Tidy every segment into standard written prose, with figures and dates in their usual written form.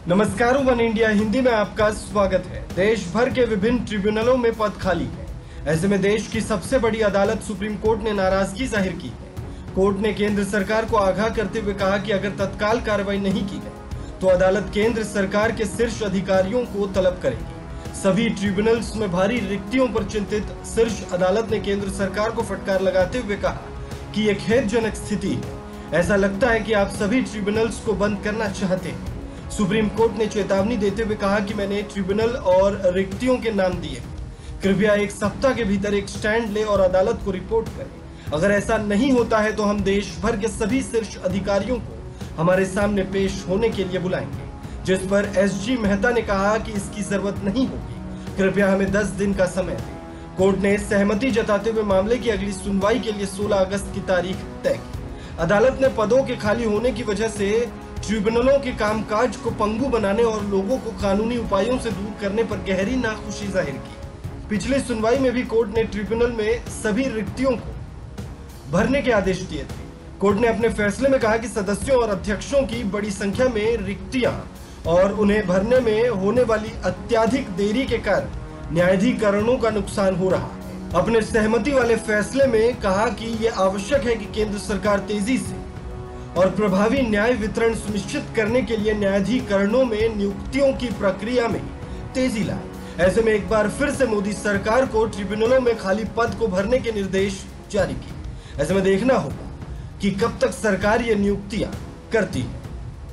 नमस्कार, one India Hindi में आपका स्वागत है। देश भर के विभिन्न ट्रिब्यूनलों में पद खाली है। ऐसे में देश की सबसे बड़ी अदालत सुप्रीम कोर्ट ने नाराजगी जाहिर की है। कोर्ट ने केंद्र सरकार को आगाह करते हुए कहा कि अगर तत्काल कार्रवाई नहीं की गई तो अदालत केंद्र सरकार के शीर्ष अधिकारियों को तलब करेगी। सभी ट्रिब्यूनल्स में भारी रिक्तियों पर चिंतित शीर्ष अदालत ने केंद्र सरकार को फटकार लगाते हुए कहा कि यह खेदजनक स्थिति है। ऐसा लगता है कि आप सभी ट्रिब्यूनल्स को बंद करना चाहते हैं। सुप्रीम कोर्ट ने चेतावनी देते हुए कहा कि मैंने ट्रिब्यूनल और रिक्तियों के नाम दिए, कृपया एक सप्ताह के भीतर एक स्टैंड ले और अदालत को रिपोर्ट करें। अगर ऐसा नहीं होता है तो हम देश भर के सभी शीर्ष अधिकारियों को हमारे सामने पेश होने के लिए बुलाएंगे। जिस पर एसजी मेहता ने कहा कि इसकी जरूरत नहीं होगी, कृपया हमें 10 दिन का समय दें। कोर्ट ने सहमति जताते हुए मामले की अगली सुनवाई के लिए 16 अगस्त की तारीख तय की। अदालत ने पदों के खाली होने की वजह से ट्रिब्यूनलों के कामकाज को पंगु बनाने और लोगों को कानूनी उपायों से दूर करने पर गहरी नाखुशी जाहिर की। पिछली सुनवाई में भी कोर्ट ने ट्रिब्यूनल में सभी रिक्तियों को भरने के आदेश दिए थे। कोर्ट ने अपने फैसले में कहा कि सदस्यों और अध्यक्षों की बड़ी संख्या में रिक्तियां और उन्हें भरने में होने वाली अत्यधिक देरी के कारण न्यायाधिकरणों का नुकसान हो रहा है। अपने सहमति वाले फैसले में कहा कि यह आवश्यक है कि केंद्र सरकार तेजी से और प्रभावी न्याय वितरण सुनिश्चित करने के लिए न्यायाधिकरणों में नियुक्तियों की प्रक्रिया में तेजी लाए। ऐसे में एक बार फिर से मोदी सरकार को ट्रिब्यूनलों में खाली पद को भरने के निर्देश जारी किए। ऐसे में देखना होगा कि कब तक सरकार ये नियुक्तियां करती है।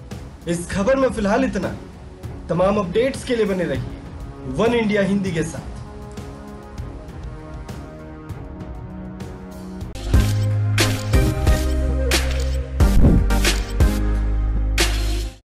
इस खबर में फिलहाल इतना। तमाम अपडेट्स के लिए बने रहिए वन इंडिया हिंदी के साथ।